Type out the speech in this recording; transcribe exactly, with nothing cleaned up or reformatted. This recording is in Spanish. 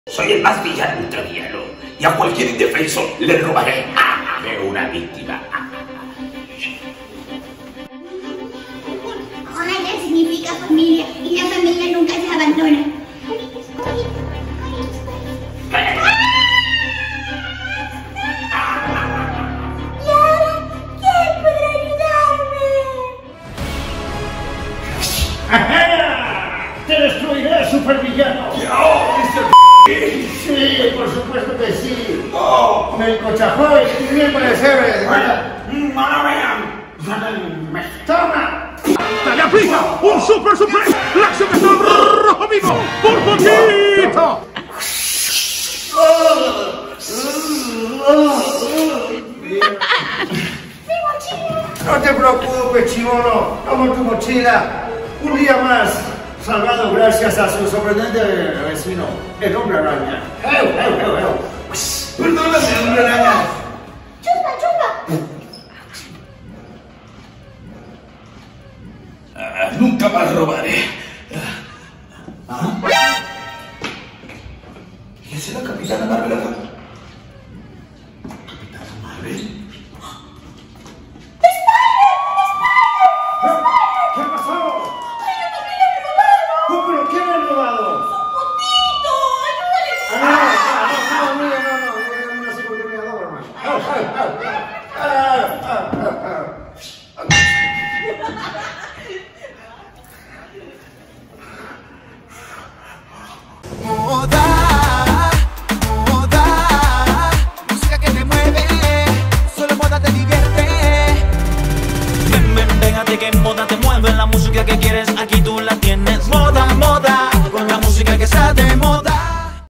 Soy el más villano ultraviano y a cualquier indefenso le robaré de una víctima. Ojalá significa familia y la familia nunca se abandona. ¿Y ahora quién podrá ayudarme? ¡Te destruiré, supervillano! ¡Yo, mister Sí, por supuesto que sí. ¡Oh! Me encochajó y bien parece. ¡No lo vean! ¡Toma! ¡Dale a prisa! ¡Un super super! ¡La acción está rojo vivo! ¡Por poquito! ¡Mi mochila! No te preocupes, chibono. Toma tu mochila. Un día más. Salvado gracias a su sorprendente vecino, el hombre araña. ¡Eu, eu, eu, eu! ¡Perdóname, hombre araña! ¡Chupa, chupa! Ah, nunca más robaré. ¿Ah? ¿Quién es la capitana Marvel?